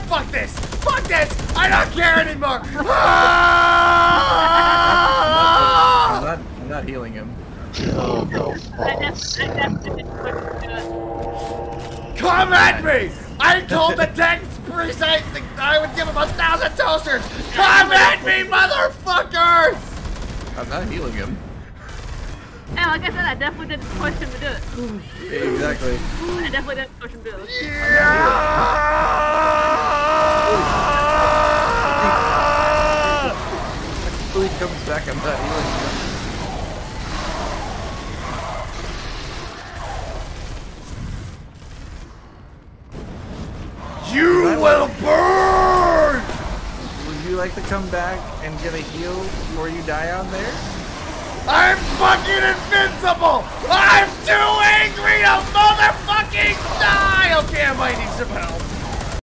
fuck this! Fuck this! I don't care anymore! I'm not healing him. Come at me! I told the tech priest I would give him 1,000 toasters! Come at me, motherfuckers! I'm not healing him. And like I said, I definitely didn't push him to do it. Yeah, exactly. I definitely didn't push him to do it. Until he comes back, I'm not healing him. You will burn! Would you like to come back and get a heal before you die out there? I'm fucking invincible! I'm too angry to motherfucking die! Okay, I might need some help.